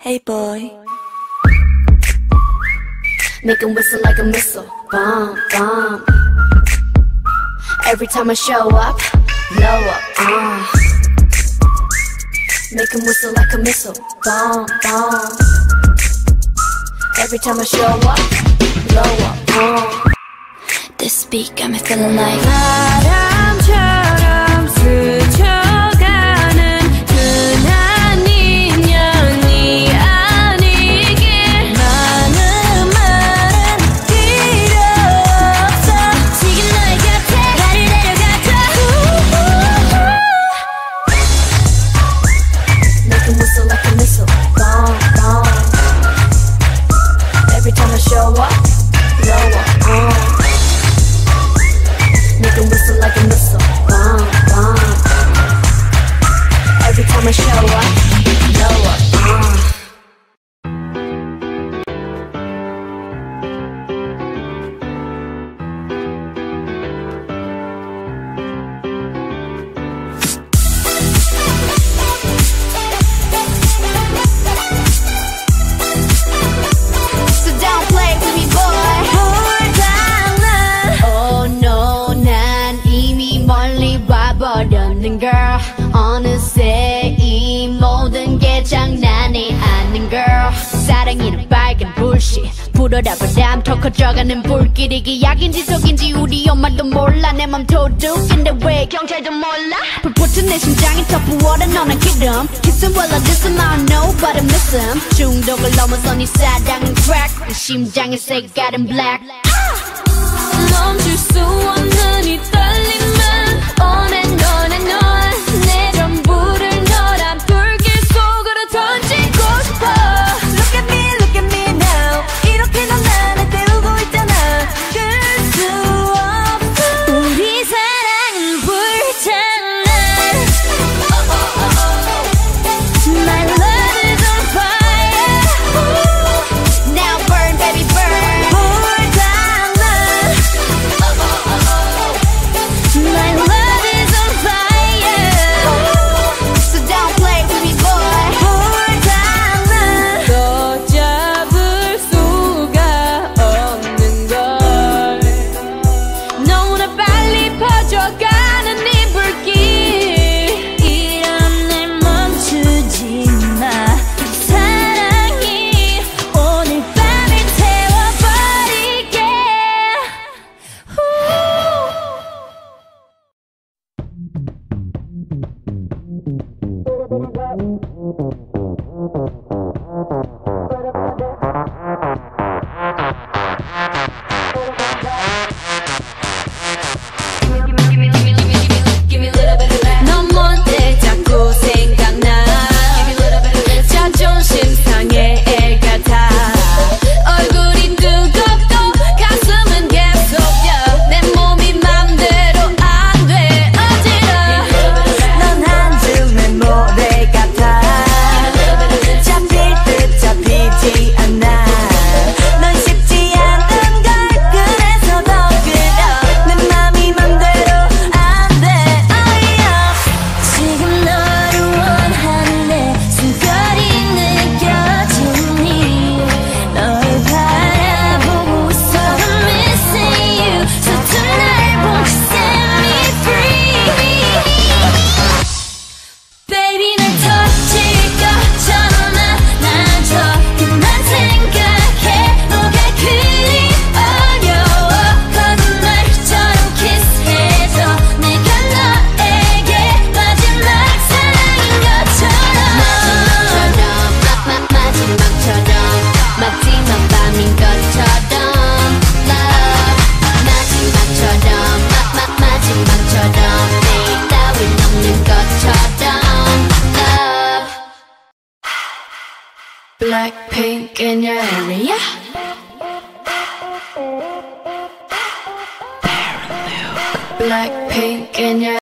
Hey boy. Make him whistle like a missile. Bomb, bomb. Every time I show up, blow up. Make him whistle like a missile. Bomb, bomb. Every time I show up, blow up. This beat got me feeling like 바람처럼 스쳐가는 흔한 인연이 아니길. 많은 말은 필요 없어. 지금 너의 곁에 나를 데려가줘. Make him whistle like a missile. Bomb, bomb. Every time I show up, blow up. Make him whistle like a missile. Bomb, bomb. Every time I show up, blow up. So don't play with me, boy. Oh no, 난 이미 멀리 와버렸는 girl. 어느새 이 모든 게 장난이 아닌 girl. 사랑이는 빨간 불씨 불어라 바람 더 커져가는 불길이 기약인지 속인지 우리 엄마도 몰라. 내 맘 도둑인데 왜 경찰도 몰라. 불붙은 내 심장이 더 부어라. 너는 기름 Kissing while I diss him, I don't know but I miss him. 중독을 넘어서 네 사랑은 crack. 내 심장의 색깔은 black. 멈출 수 없는 이 떨림은 on and on and on. 내 전부를 너란 불길 속으로 던지고 싶어. Look at me now. 이렇게 넌 나를 때우고 있잖아. 그럴 수 없어. 우리 사랑은 불타나. My love is on fire. Now burn baby burn. 불타나. My love is on fire. So don't play with me boy. 불타나. 더 잡을 수가 없는 걸. 너무나 빨리 퍼져가는 네 불길. 이런 날 멈추지 마. 사랑이 오늘 밤을 태워버릴게. 넌 뭔데 자꾸 생각나. 자존심 상해 애 같아. 얼굴이 뜨겁고 가슴은 계속 뛰어. 내 몸이 맘대로 안 돼. 어지러워. 넌 한 줌의 모래 같아. 잡힐 듯 잡히지 않아. 넌 쉽지 않은 걸. 그래서 더 그려. 내 맘이 맘대로 안 돼. 지금 너를 원하는 내 숨결이 느껴지니. 널 바라보고 있어. I'm missing you. So tonight won't you set me free. Baby 날 터질 것처럼 안아줘. 그만 생각해. 너가 그리 어려워. 거짓말처럼 키스해줘. 내가 너에게 마지막 사랑인 것처럼. 마지막 밤인 것처럼 Love. 마지막처럼 내일 따윈 없는 것처럼 Love. Blackpink in your area. Blackpink in your